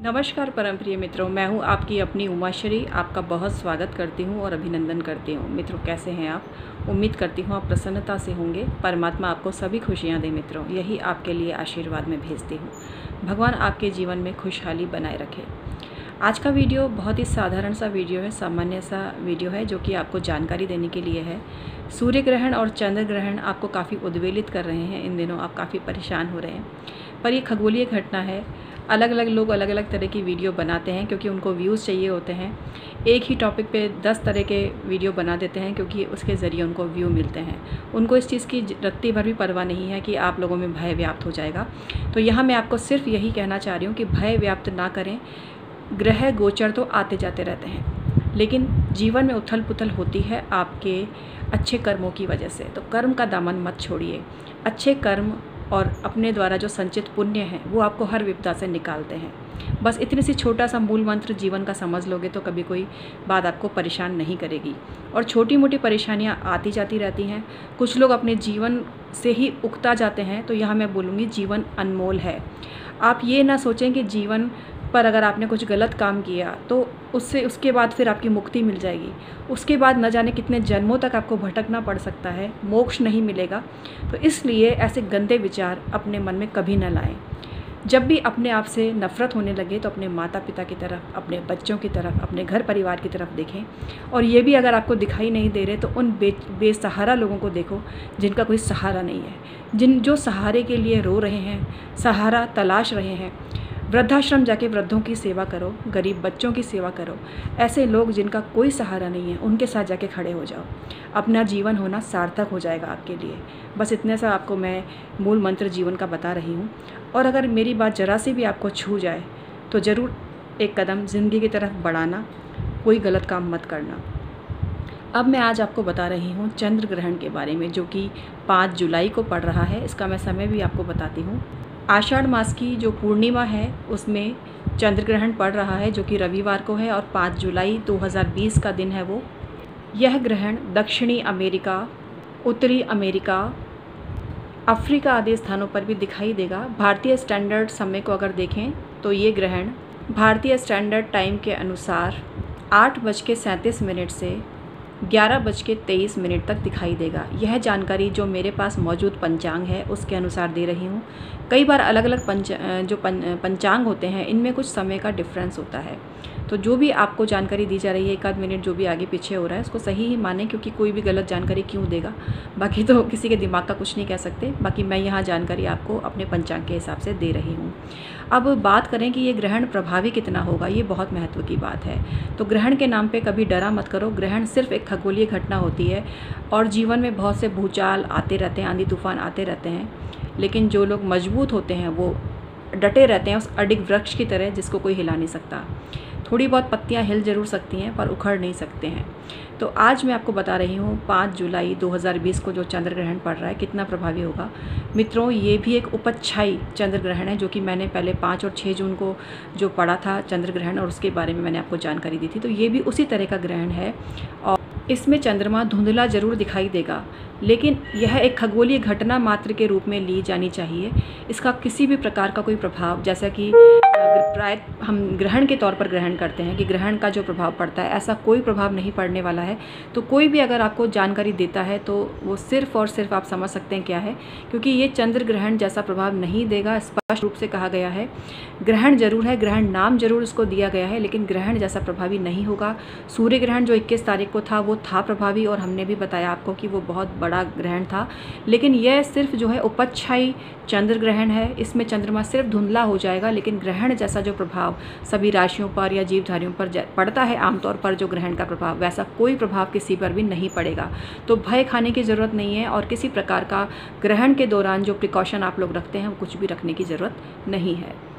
नमस्कार परम प्रिय मित्रों, मैं हूं आपकी अपनी उमाश्री। आपका बहुत स्वागत करती हूं और अभिनंदन करती हूं। मित्रों, कैसे हैं आप? उम्मीद करती हूं आप प्रसन्नता से होंगे। परमात्मा आपको सभी खुशियां दे मित्रों, यही आपके लिए आशीर्वाद में भेजती हूं। भगवान आपके जीवन में खुशहाली बनाए रखे। आज का वीडियो बहुत ही साधारण सा वीडियो है, सामान्य सा वीडियो है जो कि आपको जानकारी देने के लिए है। सूर्य ग्रहण और चंद्र ग्रहण आपको काफ़ी उद्वेलित कर रहे हैं। इन दिनों आप काफ़ी परेशान हो रहे हैं, पर ये खगोलीय घटना है। अलग अलग लोग अलग अलग तरह की वीडियो बनाते हैं क्योंकि उनको व्यूज़ चाहिए होते हैं। एक ही टॉपिक पे 10 तरह के वीडियो बना देते हैं क्योंकि उसके ज़रिए उनको व्यू मिलते हैं। उनको इस चीज़ की रत्ती भर भी परवाह नहीं है कि आप लोगों में भय व्याप्त हो जाएगा। तो यहाँ मैं आपको सिर्फ यही कहना चाह रही हूँ कि भय व्याप्त ना करें। ग्रह गोचर तो आते जाते रहते हैं, लेकिन जीवन में उथल पुथल होती है आपके अच्छे कर्मों की वजह से। तो कर्म का दामन मत छोड़िए। अच्छे कर्म और अपने द्वारा जो संचित पुण्य है वो आपको हर विपदा से निकालते हैं। बस इतनी सी छोटा सा मूल मंत्र जीवन का समझ लोगे तो कभी कोई बात आपको परेशान नहीं करेगी। और छोटी मोटी परेशानियां आती जाती रहती हैं। कुछ लोग अपने जीवन से ही उकता जाते हैं। तो यहाँ मैं बोलूँगी, जीवन अनमोल है। आप ये ना सोचें कि जीवन पर अगर आपने कुछ गलत काम किया तो उसके बाद फिर आपकी मुक्ति मिल जाएगी। उसके बाद न जाने कितने जन्मों तक आपको भटकना पड़ सकता है, मोक्ष नहीं मिलेगा। तो इसलिए ऐसे गंदे विचार अपने मन में कभी न लाएं। जब भी अपने आप से नफ़रत होने लगे तो अपने माता पिता की तरफ, अपने बच्चों की तरफ, अपने घर परिवार की तरफ देखें। और ये भी अगर आपको दिखाई नहीं दे रहे तो उन बेसहारा लोगों को देखो जिनका कोई सहारा नहीं है, जो सहारे के लिए रो रहे हैं, सहारा तलाश रहे हैं। वृद्धाश्रम जाके वृद्धों की सेवा करो, गरीब बच्चों की सेवा करो। ऐसे लोग जिनका कोई सहारा नहीं है उनके साथ जाके खड़े हो जाओ। अपना जीवन होना सार्थक हो जाएगा आपके लिए। बस इतने सा आपको मैं मूल मंत्र जीवन का बता रही हूँ। और अगर मेरी बात जरा सी भी आपको छू जाए तो ज़रूर एक कदम ज़िंदगी की तरफ बढ़ाना, कोई गलत काम मत करना। अब मैं आज आपको बता रही हूँ चंद्र ग्रहण के बारे में, जो कि 5 जुलाई को पड़ रहा है। इसका मैं समय भी आपको बताती हूँ। आषाढ़ मास की जो पूर्णिमा है उसमें चंद्र ग्रहण पड़ रहा है, जो कि रविवार को है और 5 जुलाई 2020 का दिन है वो। यह ग्रहण दक्षिणी अमेरिका, उत्तरी अमेरिका, अफ्रीका आदि स्थानों पर भी दिखाई देगा। भारतीय स्टैंडर्ड समय को अगर देखें तो ये ग्रहण भारतीय स्टैंडर्ड टाइम के अनुसार 8:37 से 11:23 तक दिखाई देगा। यह जानकारी जो मेरे पास मौजूद पंचांग है उसके अनुसार दे रही हूँ। कई बार अलग अलग पंचांग होते हैं, इनमें कुछ समय का डिफरेंस होता है। तो जो भी आपको जानकारी दी जा रही है, 1 आध मिनट जो भी आगे पीछे हो रहा है उसको सही ही माने, क्योंकि कोई भी गलत जानकारी क्यों देगा। बाकी तो किसी के दिमाग का कुछ नहीं कह सकते। बाकी मैं यहाँ जानकारी आपको अपने पंचांग के हिसाब से दे रही हूँ। अब बात करें कि ये ग्रहण प्रभावी कितना होगा, ये बहुत महत्व की बात है। तो ग्रहण के नाम पे कभी डरा मत करो। ग्रहण सिर्फ एक खगोलीय घटना होती है और जीवन में बहुत से भूचाल आते रहते हैं, आंधी तूफान आते रहते हैं। लेकिन जो लोग मजबूत होते हैं वो डटे रहते हैं, उस अडिग वृक्ष की तरह जिसको कोई हिला नहीं सकता। थोड़ी बहुत पत्तियां हिल जरूर सकती हैं पर उखड़ नहीं सकते हैं। तो आज मैं आपको बता रही हूँ 5 जुलाई 2020 को जो चंद्र ग्रहण पड़ रहा है कितना प्रभावी होगा। मित्रों, ये भी एक उपच्छाई चंद्र ग्रहण है, जो कि मैंने पहले 5 और 6 जून को जो पढ़ा था चंद्र ग्रहण और उसके बारे में मैंने आपको जानकारी दी थी। तो ये भी उसी तरह का ग्रहण है और इसमें चंद्रमा धुंधला जरूर दिखाई देगा, लेकिन यह एक खगोलीय घटना मात्र के रूप में ली जानी चाहिए। इसका किसी भी प्रकार का कोई प्रभाव, जैसा कि प्राय हम ग्रहण के तौर पर ग्रहण करते हैं कि ग्रहण का जो प्रभाव पड़ता है, ऐसा कोई प्रभाव नहीं पड़ने वाला है। तो कोई भी अगर आपको जानकारी देता है तो वो सिर्फ और सिर्फ आप समझ सकते हैं क्या है, क्योंकि ये चंद्र ग्रहण जैसा प्रभाव नहीं देगा। स्पष्ट रूप से कहा गया है, ग्रहण जरूर है, ग्रहण नाम जरूर उसको दिया गया है, लेकिन ग्रहण जैसा प्रभावी नहीं होगा। सूर्य ग्रहण जो 21 तारीख को था वो था प्रभावी, और हमने भी बताया आपको कि वो बहुत बड़ा ग्रहण था। लेकिन यह सिर्फ जो है उपच्छाई चंद्र ग्रहण है। इसमें चंद्रमा सिर्फ धुंधला हो जाएगा, लेकिन ग्रहण जैसा जो प्रभाव सभी राशियों पर या जीवधारियों पर पड़ता है आमतौर पर, जो ग्रहण का प्रभाव, वैसा कोई प्रभाव किसी पर भी नहीं पड़ेगा। तो भय खाने की ज़रूरत नहीं है और किसी प्रकार का ग्रहण के दौरान जो प्रिकॉशन आप लोग रखते हैं वो कुछ भी रखने की ज़रूरत नहीं है।